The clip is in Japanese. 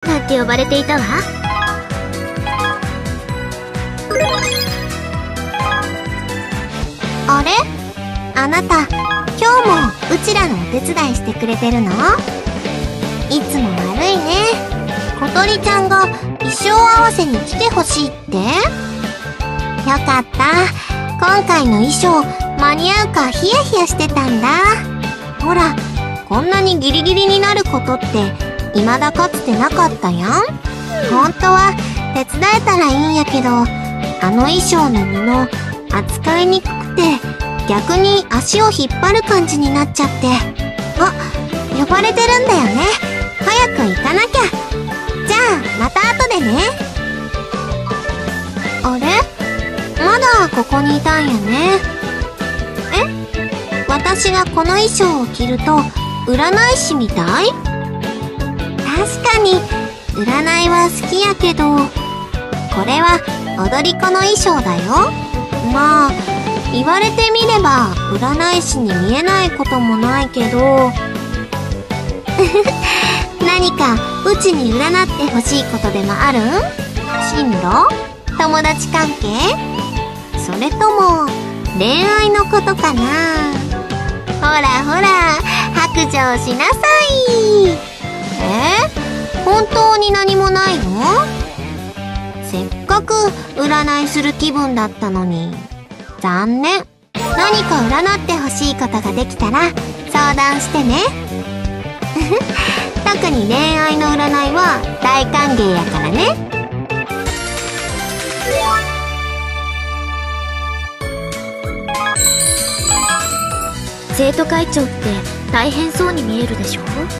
なんて呼ばれていたわ。 あれ？あなた、今日もうちらのお手伝いしてくれてるの？いつも悪いね。小鳥ちゃんが衣装合わせに来てほしいって？よかった。今回の衣装間に合うかヒヤヒヤしてたんだ。ほら、こんなにギリギリになることって未だかつてなかったやん。本当は手伝えたらいいんやけど、あの衣装の布扱いにくくて逆に足を引っ張る感じになっちゃって。あ、呼ばれてるんだよね。早く行かなきゃ。じゃあまた後でね。あれ？まだここにいたんやね。え？私がこの衣装を着ると占い師みたい？確かに占いは好きやけど、これは踊り子の衣装だよ。まあ言われてみれば占い師に見えないこともないけど何かうちに占ってほしいことでもある？進路？友達関係？それとも恋愛のことかな？ほらほら、白状しなさい。本当に何もないの？せっかく占いする気分だったのに。残念。何か占ってほしいことができたら相談してね。特に恋愛の占いは大歓迎やからね。 生徒会長って大変そうに見えるでしょ？